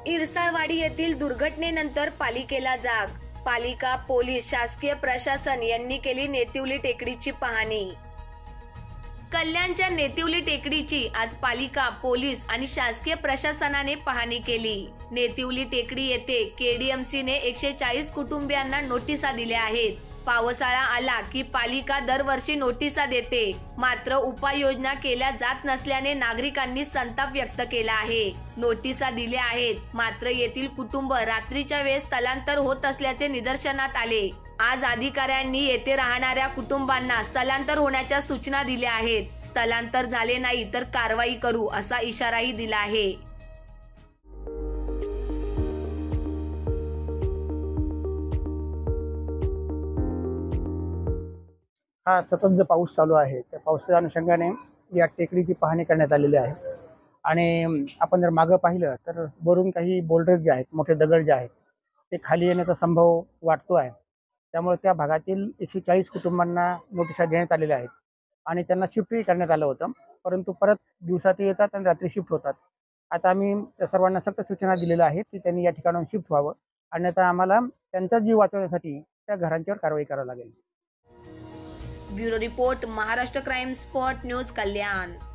इरसाळवाडी येथील दुर्घटनेनंतर पालिकेला जाग. पालिका, पोलीस, शासकीय प्रशासन यांनी केली नेतिवली टेकडीची पाहणी. कल्याणच्या नेतिवली टेकडीची आज पालिका, पोलीस आणि शासकीय प्रशासनाने पाहणी केली. नेतिवली टेकडी येथे केडीएमसीने 140 कुटुंबियांना नोटिसा दिल्या आहेत. पावसाळा आला की पालिका दरवर्षी नोटिसा देते, मात्र उपाययोजना केल्या जात नसल्याने नागरिकांनी संताप व्यक्त केला आहे. नोटिसा दिल्या आहेत, मात्र येथील कुटुंब रात्रीच्या वेळेस स्थलांतर होत असल्याचे निदर्शनात आले. आज अधिकाऱ्यांनी येथे राहणाऱ्या कुटुंबांना स्थलांतर होण्याच्या सूचना दिल्या आहेत. स्थलांतर झाले नाही तर कारवाई करू असा इशाराही दिला आहे. हा सतत जो पाऊस चालू आहे त्या पावसाच्या अनुषंगाने या टेकडीची पाहणी करण्यात आलेली आहे. आणि आपण जर मागं पाहिलं तर वरून काही बोल्डर जे आहेत, मोठे दगड जे आहेत ते खाली येण्याचा संभव वाटतो आहे. त्यामुळे त्या भागातील 140 कुटुंबांना नोटिसा देण्यात आलेल्या आहेत आणि त्यांना शिफ्टही करण्यात आलं होतं, परंतु परत दिवसात येतात आणि रात्री शिफ्ट होतात. आता आम्ही त्या सर्वांना सक्त सूचना दिलेल्या आहेत की त्यांनी या ठिकाणाहून शिफ्ट व्हावं, अन्यथा आम्हाला त्यांचा जीव वाचवण्यासाठी त्या घरांच्यावर कारवाई करावी लागेल. Bureau report, Maharashtra crime spot news, कल्याण.